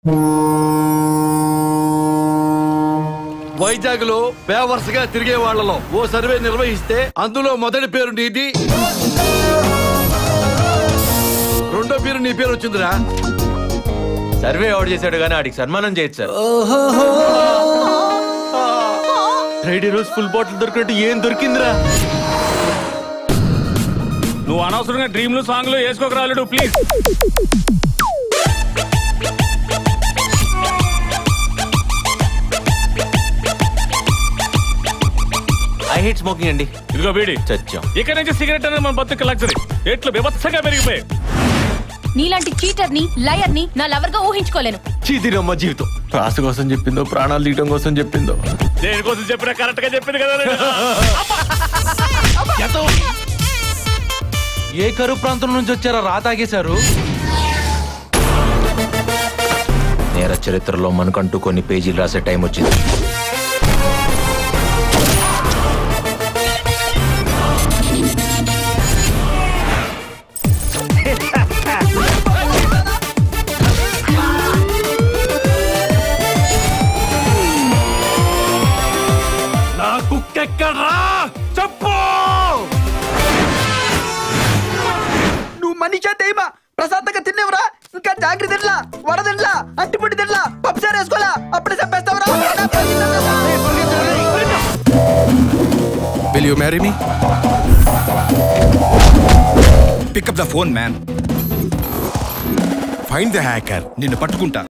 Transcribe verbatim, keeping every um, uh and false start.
వైజాగ్ లో పేవర్స్ గా తిరిగే వాళ్లలో ఓ సర్వే నిర్వహిస్తే అందులో మొదటి పేరు నీది, రెండో పేరు నీ పేరు వచ్చిందిరా. సర్వే ఎవరు చేశాడు కానీ ఆడికి సన్మానం చేయొచ్చు సార్. ఫ్రైడే రోజు ఫుల్ బాటిల్ దొరికినట్టు ఏం దొరికిందిరా? నువ్వు అనవసరంగా డ్రీమ్లు సాంగ్లు వేసుకోకరాలేడు ప్లీజ్. ఐ హేట్ స్మోకింగ్ అండి. ఇదిగో బీడి చచ్చాం. ఇక్కడ నుంచి సిగరెట్ అనేది మన బతుకు లగ్జరీ. ఎట్లు బీభత్సంగా పెరిగిపోయి. నీలాంటి చీటర్ ని లయర్ ని నా లవర్ గా ఊహించుకోలేను. చీదిరమ్మ జీవితం రాసు కోసం చెప్పిందో ప్రాణాలు తీయటం కోసం చెప్పిందో దేనికోసం చెప్పినా కరెక్ట్ గా చెప్పింది కదా. ఏ కరువు ప్రాంతం నుంచి వచ్చారో రా తాగేశారు. నేర చరిత్రలో మనకంటూ కొన్ని పేజీలు రాసే టైం వచ్చింది. చెప్పు. నువ్వు మనిషా దైవా ప్రశాంతంగా తినేవరా? ఇంకా జాగ్రత్త తినలా, వడ తినలా, అంటిపుట్టి తినలా, పప్పుసారి వేసుకోవాలా, అప్పుడే చెప్పేస్తావరా? Will you marry me? Pick up the phone, man. Find the hacker. నిన్ను పట్టుకుంటా.